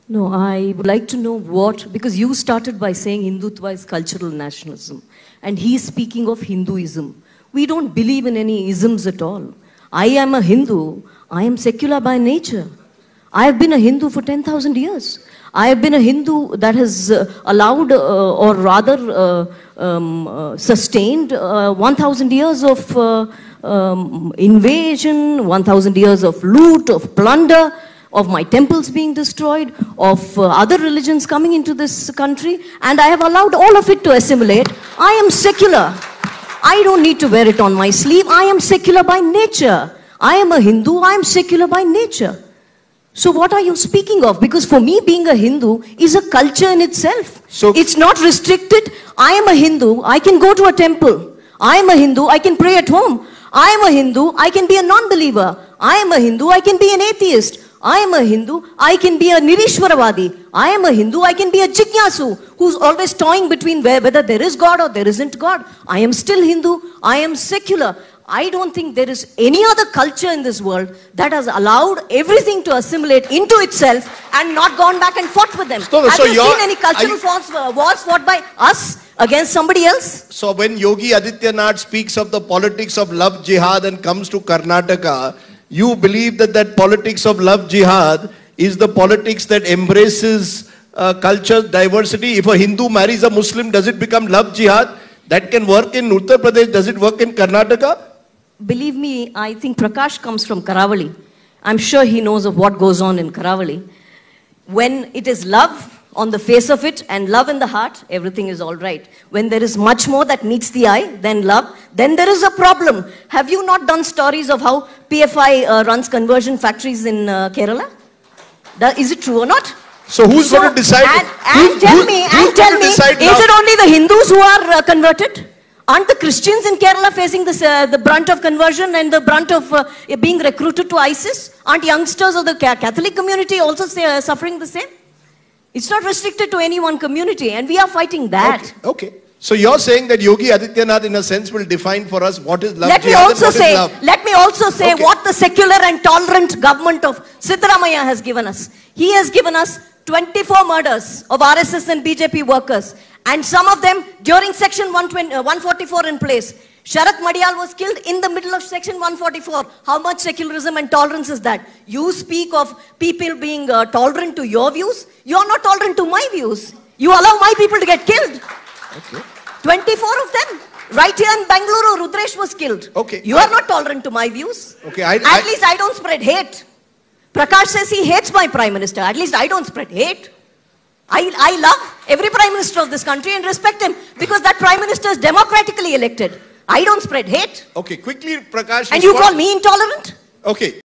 No, I would like to know what, because you started by saying Hindutva is cultural nationalism, and he's speaking of Hinduism. We don't believe in any isms at all. I am a Hindu. I am secular by nature. I have been a Hindu for 10,000 years. I have been a Hindu that has allowed, or rather sustained 1,000 years of invasion, 1,000 years of loot, of plunder, of my temples being destroyed, of other religions coming into this country, and I have allowed all of it to assimilate. I am secular. I don't need to wear it on my sleeve. I am secular by nature. I am a Hindu. I am secular by nature. So what are you speaking of? Because for me, being a Hindu is a culture in itself. So it's not restricted. I am a Hindu. I can go to a temple. I am a Hindu. I can pray at home. I am a Hindu. I can be a non-believer. I am a Hindu. I can be an atheist. I am a Hindu, I can be a Nirishwaravadi. I am a Hindu, I can be a Jignasu who's always toying between whether there is God or there isn't God. I am still Hindu, I am secular. I don't think there is any other culture in this world that has allowed everything to assimilate into itself and not gone back and fought with them. Have you seen any cultural wars fought by us against somebody else? So when Yogi Adityanath speaks of the politics of love jihad and comes to Karnataka, you believe that that politics of love jihad is the politics that embraces culture diversity. If a Hindu marries a Muslim, does it become love jihad? That can work in Uttar Pradesh. Does it work in Karnataka? Believe me, I think Prakash comes from Karavali. I'm sure he knows of what goes on in Karavali. When it is love on the face of it and love in the heart, everything is all right. When there is much more that meets the eye than love, then there is a problem. Have you not done stories of how PFI runs conversion factories in Kerala? Is it true or not? So who's going to decide? And tell me, is it only the Hindus who are converted? Aren't the Christians in Kerala facing this, the brunt of conversion and the brunt of being recruited to ISIS? Aren't youngsters of the Catholic community also suffering the same? It's not restricted to any one community, and we are fighting that. Okay. So you're saying that Yogi Adityanath, in a sense, will define for us what is love. Let me also say what the secular and tolerant government of Siddaramaiah has given us. He has given us 24 murders of RSS and BJP workers, and some of them during Section 144 in place. Sharath Madiyal was killed in the middle of Section 144. How much secularism and tolerance is that? You speak of people being tolerant to your views. You are not tolerant to my views. You allow my people to get killed. Okay. 24 of them. Right here in Bangalore, Rudresh was killed. Okay. You are not tolerant to my views. Okay. At least I don't spread hate. Prakash says he hates my Prime Minister. At least I don't spread hate. I love every Prime Minister of this country and respect him because that Prime Minister is democratically elected. I don't spread hate. Okay, quickly, Prakash. And you call me intolerant? Okay.